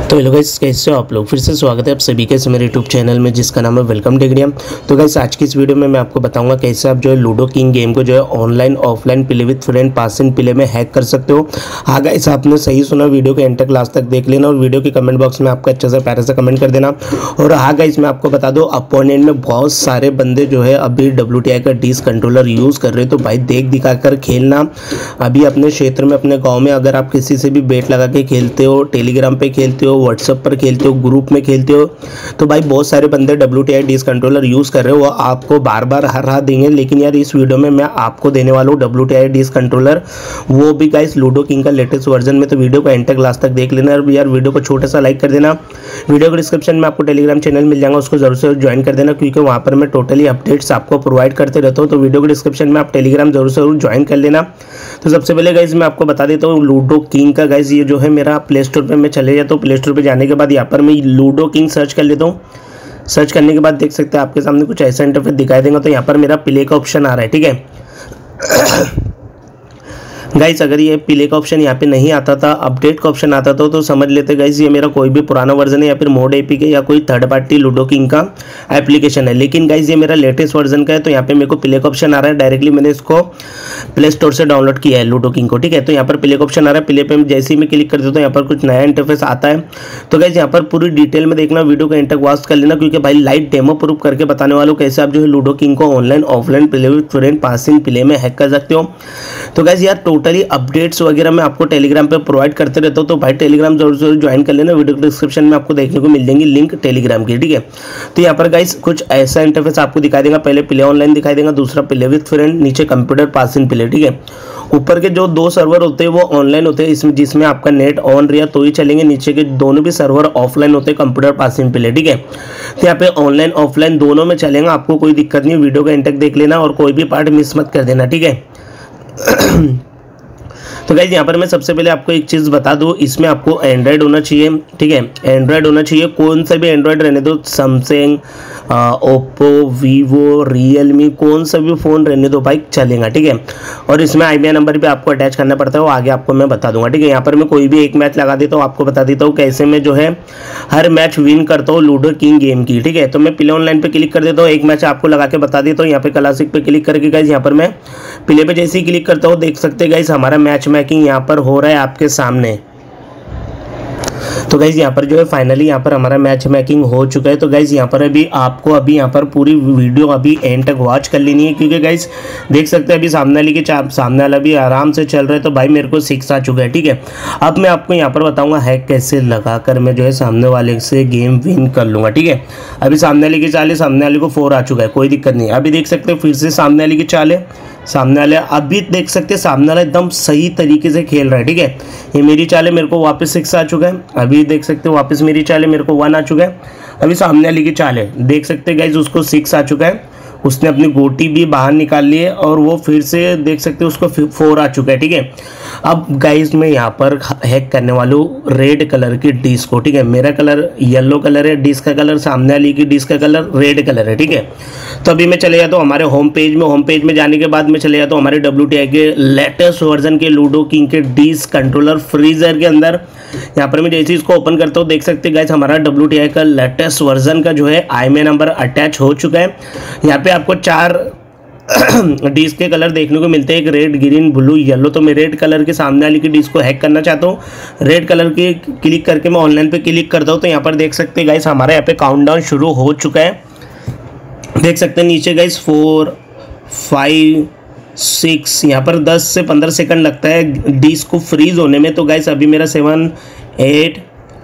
तो hello guys, कैसे हो आप लोग। फिर से स्वागत है आप सभी के मेरे यूट्यूब चैनल में जिसका नाम है वेलकम टेक्नियम। तो गाइस, आज की इस वीडियो में मैं आपको बताऊंगा कैसे आप जो है लूडो किंग गेम को जो है online offline play with friend pass in play में हैक कर सकते हो। हाँ गाइस, आपने सही सुना, वीडियो के एंड तक लास्ट तक देख लेना और वीडियो के कमेंट बॉक्स में आपका अच्छा सा प्यारा सा कमेंट कर देना। और हाँ गाइस, मैं आपको बता दूँ, अपोनेंट में बहुत सारे बंदे जो है अभी WTI का डिस कंट्रोलर यूज़ कर रहे हो, तो भाई देख दिखा कर खेलना। अभी अपने क्षेत्र में, अपने गाँव में अगर आप किसी से भी बेट लगा के खेलते हो, टेलीग्राम पे खेलते हो, व्हाट्सएप पर खेलते हो, ग्रुप में खेलते हो, तो भाई बहुत सारे बंदे WTI डिस कंट्रोलर यूज़ कर रहे हो, वो आपको बार बार हर रात देंगे। लेकिन यार इस वीडियो में मैं आपको देने वाला हूँ WTI डिस कंट्रोलर, वो भी गाइस लूडो किंग का लेटेस्ट वर्जन में। तो वीडियो को एंड तक लास्ट तक देख लेना और यार वीडियो को छोटा सा लाइक कर देना। वीडियो के डिस्क्रिप्शन में आपको टेलीग्राम चैनल मिल जाएगा, उसको जरूर से ज्वाइन कर देना, क्योंकि वहाँ पर मैं टोटली अपडेट्स आपको प्रोवाइड करते रहता हूँ। तो वीडियो के डिस्क्रिप्शन में आप टेलीग्राम जरूर से जरूर ज्वाइन कर लेना। तो सबसे पहले गाइस मैं आपको बता देता हूँ लूडो किंग का। गाइस ये जो है मेरा प्ले स्टोर पर मैं चले जाता हूँ। प्ले स्टोर पर जाने के बाद यहाँ पर मैं लूडो किंग सर्च कर लेता हूँ। सर्च करने के बाद देख सकते हैं आपके सामने कुछ ऐसा इंटरफेस दिखाई देगा। तो यहाँ पर मेरा प्ले का ऑप्शन आ रहा है, ठीक है गाइस। अगर ये प्ले का ऑप्शन यहाँ पे नहीं आता था, अपडेट का ऑप्शन आता था, तो समझ लेते गाइस ये मेरा कोई भी पुराना वर्जन है या फिर मोड एपीके या कोई थर्ड पार्टी लूडो किंग का एप्लीकेशन है। लेकिन गाइस ये मेरा लेटेस्ट वर्जन का है, तो यहाँ पे मेरे को प्ले का ऑप्शन आ रहा है। डायरेक्टली मैंने इसको प्ले स्टोर से डाउनलोड किया है लूडो किंग को, ठीक है। तो यहाँ पर प्ले का ऑप्शन आ रहा है। प्ले पे जैसे ही मैं क्लिक कर देता हूँ यहाँ पर कुछ नया इंटरफेस आता है। तो गाइस यहाँ पर पूरी डिटेल में देखना, वीडियो को एंड तक वॉच कर लेना, क्योंकि भाई लाइव डेमो प्रूफ करके बताने वालों कैसे आप जो है लूडो किंग को online offline play with friend passing play में हैक कर सकते हो। तो गाइस यार टोटली अपडेट्स वगैरह मैं आपको टेलीग्राम पे प्रोवाइड करते रहता हूँ, तो भाई टेलीग्राम जरूर जरूर ज्वाइन कर लेना। वीडियो के डिस्क्रिप्शन में आपको देखने को मिल जाएंगी लिंक टेलीग्राम की, ठीक है। तो यहाँ पर गाइस कुछ ऐसा इंटरफेस आपको दिखाई देगा। पहले प्ले ऑनलाइन दिखाई देगा, दूसरा प्ले विद फ्रेंड, नीचे कंप्यूटर पास इन प्ले, ठीक है। ऊपर के जो दो सर्वर होते हैं वो ऑनलाइन होते हैं, इसमें जिसमें आपका नेट ऑन रहा तो ही चलेंगे। नीचे के दोनों भी सर्वर ऑफलाइन होते हैं, कंप्यूटर पास इन प्ले, ठीक है। तो यहाँ पे ऑनलाइन ऑफलाइन दोनों में चलेगा, आपको कोई दिक्कत नहीं। वीडियो का एंड तक देख लेना और कोई भी पार्ट मिस मत कर देना, ठीक है। तो गाइज यहाँ पर मैं सबसे पहले आपको एक चीज़ बता दूँ, इसमें आपको एंड्रॉयड होना चाहिए, ठीक है। एंड्रॉयड होना चाहिए, कौन सा भी एंड्रॉयड रहने दो, सैमसंग, ओप्पो, वीवो, रियलमी, कौन सा भी फ़ोन रहने दो भाई चलेगा, ठीक है। और इसमें IBI नंबर भी आपको अटैच करना पड़ता है, वो आगे आपको मैं बता दूंगा, ठीक है। यहाँ पर मैं कोई भी एक मैच लगा देता हूँ, आपको बता देता हूँ कैसे मैं जो है हर मैच विन करता हूँ लूडो किंग गेम की, ठीक है। तो मैं प्ले ऑनलाइन पे क्लिक कर देता हूँ, एक मैच आपको लगा के बता देता हूँ। यहाँ पे क्लासिक पे क्लिक करके गाइज यहाँ पर मैं प्ले पे जैसे ही क्लिक करता हूँ, देख सकते हैं गाइज हमारा मैच मेकिंग यहाँ पर हो रहा है आपके सामने। तो गाइज यहाँ पर जो है फाइनली यहाँ पर हमारा मैच मेकिंग हो चुका है। तो गाइज यहाँ पर अभी यहाँ पर पूरी वीडियो अभी एंड तक वॉच कर लेनी है, क्योंकि गाइज देख सकते हैं अभी सामने वाला भी आराम से चल रहा है। तो भाई मेरे को 6 आ चुका है, ठीक है। अब मैं आपको यहाँ पर बताऊंगा हैक कैसे लगा कर मैं जो है सामने वाले से गेम विन कर लूँगा, ठीक है। अभी सामने वाले की चाल है, सामने वाले को 4 आ चुका है, कोई दिक्कत नहीं। अभी देख सकते हैं फिर से सामने वाले की चाल है, सामने वाले अभी देख सकते हैं सामने वाला एकदम सही तरीके से खेल रहा है, ठीक है। ये मेरी चाल है, मेरे को वापस 6 आ चुका है। अभी देख सकते हो वापस मेरी चाल है, मेरे को 1 आ चुका है। अभी सामने वाले की चाल है, देख सकते हैं गाइज उसको 6 आ चुका है, उसने अपनी गोटी भी बाहर निकाल ली है और वो फिर से देख सकते हैं उसको 4 आ चुका है, ठीक है। अब गाइज मैं यहाँ पर हैक करने वाला हूँ रेड कलर की डिश को, ठीक है। मेरा कलर येलो कलर है, डिश का कलर, सामने वाली की डिश का कलर रेड कलर है, ठीक है। तो अभी मैं चले जाता हूँ हमारे होम पेज में जाने के बाद मैं चले जाता हूँ हमारे WTI के लेटेस्ट वर्जन के लूडो किंग के डिश कंट्रोलर फ्रीजर के अंदर। यहाँ पर मैं जैसे इसको ओपन करता हूँ, देख सकते हैं गाइस हमारा WTI का लेटेस्ट वर्जन का जो है IBI नंबर अटैच हो चुका है। यहाँ पे आपको 4 डिश के कलर देखने को मिलते हैं, एक रेड, ग्रीन, ब्लू, येलो। तो मैं रेड कलर के सामने वाली की डिश को हैक करना चाहता हूँ। रेड कलर की क्लिक करके मैं ऑनलाइन पे क्लिक करता हूँ, तो यहाँ पर देख सकते हैं गाइस हमारे यहाँ पे काउंटडाउन शुरू हो चुका है। देख सकते हैं नीचे गाइस 4, 5, 6, यहाँ पर 10 से 15 सेकंड लगता है डिश को फ्रीज होने में। तो गाइस अभी मेरा 7, 8,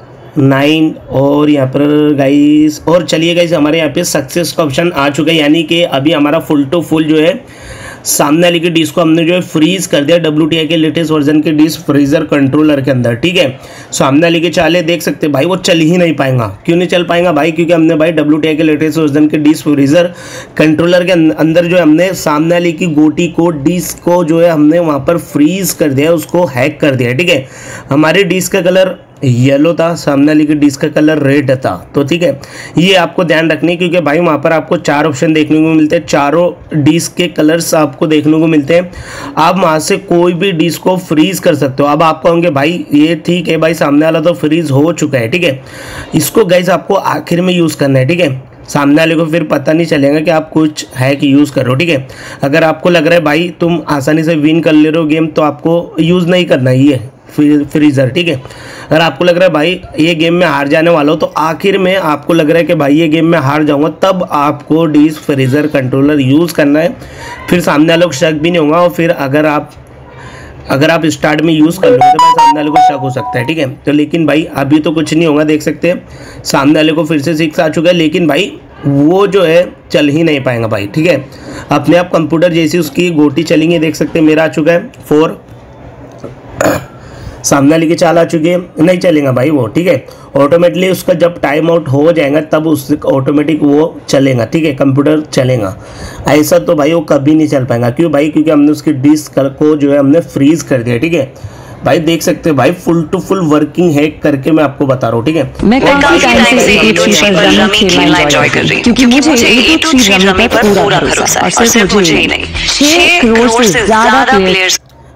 9 और यहाँ पर गाइस और चलिए गाइस हमारे यहाँ पे सक्सेस का ऑप्शन आ चुका है, यानी कि अभी हमारा फुल टू फुल जो है सामने वाली की डिश को हमने जो है फ्रीज कर दिया WTI के लेटेस्ट वर्जन के डिश फ्रीजर कंट्रोलर के अंदर, ठीक है। सामने वाली के चाले देख सकते हैं भाई वो चल ही नहीं पाएगा। क्यों नहीं चल पाएगा भाई? क्योंकि हमने भाई WTI के लेटेस्ट वर्जन के डिश फ्रीजर कंट्रोलर के अंदर जो है हमने सामने वाली की गोटी को डिश को जो है हमने वहाँ पर फ्रीज कर दिया, उसको हैक कर दिया, ठीक है। हमारी डिश का कलर येलो था, सामने वाली की डिस्क का कलर रेड था। तो ठीक है, ये आपको ध्यान रखनी है क्योंकि भाई वहाँ पर आपको 4 ऑप्शन देखने को मिलते हैं, चारों डिस्क के कलर्स आपको देखने को मिलते हैं। आप वहाँ से कोई भी डिस्क को फ्रीज कर सकते हो। अब आप कहोगे भाई ये ठीक है भाई, सामने वाला तो फ्रीज हो चुका है, ठीक है। इसको गाइस आपको आखिर में यूज़ करना है, ठीक है। सामने वाले को फिर पता नहीं चलेगा कि आप कुछ है कि यूज़ करो, ठीक है। अगर आपको लग रहा है भाई तुम आसानी से विन कर ले रहे हो गेम, तो आपको यूज़ नहीं करना है ये फ्रीज़र, ठीक है। अगर आपको लग रहा है भाई ये गेम में हार जाने वाला हो, तो आखिर में आपको लग रहा है कि भाई ये गेम में हार जाऊंगा, तब आपको डिस्क फ्रीज़र कंट्रोलर यूज़ करना है। फिर सामने वालों को शक भी नहीं होगा, और फिर अगर आप स्टार्ट में यूज़ कर लोगे तो भाई सामने वाले को शक हो सकता है, ठीक है। तो लेकिन भाई अभी तो कुछ नहीं होगा, देख सकते हैं सामने वाले को फिर से 6 आ चुका है, लेकिन भाई वो जो है चल ही नहीं पाएगा भाई, ठीक है। अपने आप कंप्यूटर जैसी उसकी गोटी चलेंगे, देख सकते हैं मेरा आ चुका है 4, सामने वाले की चाल आ चुकी है, नहीं चलेगा भाई वो, ठीक है। ऑटोमेटिकली उसका जब टाइम आउट हो जाएगा तब उस ऑटोमेटिक वो चलेगा, ठीक है, कंप्यूटर चलेगा। ऐसा तो भाई वो कभी नहीं चल पाएगा। क्यों भाई? क्योंकि हमने उसकी डिस्क को जो है हमने फ्रीज कर दिया, ठीक है। भाई देख सकते हैं भाई full to full working hack करके मैं आपको बता रहा हूँ, ठीक है। मैं काफी टाइम से रमी खेलना एंजॉय कर रही हूँ क्योंकि मुझे रमी पर पूरा भरोसा है, और सिर्फ मुझे ही नहीं 6 करोड़ से ज्यादा प्लेयर्स।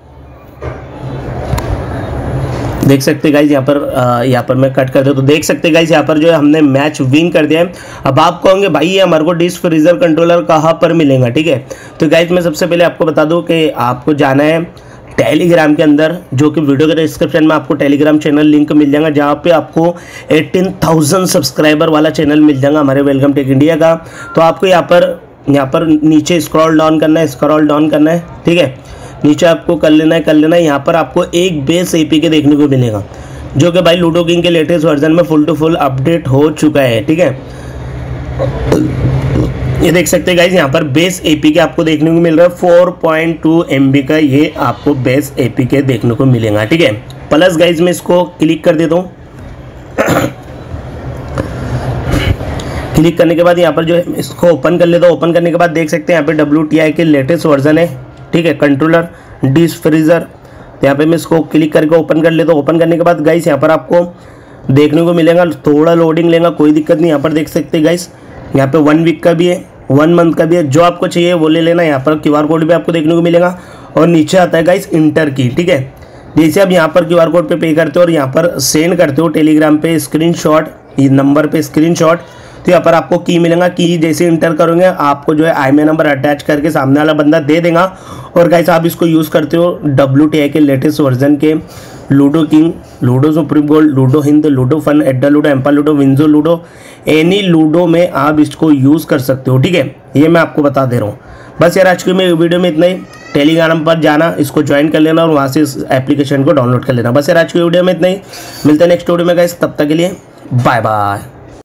देख सकते गाइज यहाँ पर मैं कट कर दूँ तो देख सकते गाइज यहाँ पर जो है हमने मैच विन कर दिया है। अब आप कहोगे भाई ये हमारे को डिस्क फ्रीजर कंट्रोलर कहाँ पर मिलेगा, ठीक है। तो गाइज मैं सबसे पहले आपको बता दूँ कि आपको जाना है टेलीग्राम के अंदर, जो कि वीडियो के डिस्क्रिप्शन में आपको टेलीग्राम चैनल लिंक मिल जाएगा, जहाँ पे आपको 18,000 सब्सक्राइबर वाला चैनल मिल जाएगा हमारे वेलकम टेक इंडिया का। तो आपको यहाँ पर नीचे स्क्रॉल डाउन करना है, ठीक है। नीचे आपको कर लेना है। यहाँ पर आपको एक बेस एपीके देखने को मिलेगा, जो कि भाई लूडो किंग के लेटेस्ट वर्जन में फुल टू फुल अपडेट हो चुका है, ठीक है। ये देख सकते हैं गाइज यहाँ पर बेस एपीके आपको देखने को मिल रहा है 4.2 MB का, ये आपको बेस एपीके देखने को मिलेगा, ठीक है। प्लस गाइज मैं इसको क्लिक कर देता हूँ। क्लिक करने के बाद यहाँ पर जो है इसको ओपन कर लेता हूँ। ओपन करने के बाद देख सकते हैं यहाँ पे WTI के लेटेस्ट वर्जन है, ठीक है, कंट्रोलर डिस्क फ्रीजर। तो यहाँ पे मैं इसको क्लिक करके ओपन कर लेता हूँ। ओपन करने के बाद गाइस यहाँ पर आपको देखने को मिलेगा, थोड़ा लोडिंग लेगा, कोई दिक्कत नहीं। यहाँ पर देख सकते हैं गाइस यहाँ पे 1 वीक का भी है, 1 मंथ का भी है, जो आपको चाहिए वो ले लेना। यहाँ पर QR कोड भी आपको देखने को मिलेगा, और नीचे आता है गाइस इंटर की, ठीक है। जैसे आप यहाँ पर QR कोड पे करते हो और यहाँ पर सेंड करते हो टेलीग्राम पे स्क्रीनशॉट, ये नंबर पे स्क्रीनशॉट, तो यहाँ पर आपको की मिलेगा। की जैसे इंटर करोगे आपको जो है IMEI नंबर अटैच करके सामने वाला बंदा दे देगा। और गाइस आप इसको यूज़ करते हो WTI के लेटेस्ट वर्जन के Ludo King, Ludo Supreme Gold, Ludo Hind, Ludo Fun, Adda Ludo, एम्पा Ludo, WinZO Ludo, any Ludo में आप इसको यूज़ कर सकते हो, ठीक है। ये मैं आपको बता दे रहा हूँ। बस यार आज की मेरी वीडियो में इतना ही। टेलीग्राम पर जाना, इसको ज्वाइन कर लेना और वहाँ से इस एप्लीकेशन को डाउनलोड कर लेना। बस यार आज की वीडियो में इतना ही। मिलते हैं नेक्स्ट वीडियो में गाइस, तब तक के लिए बाय बाय।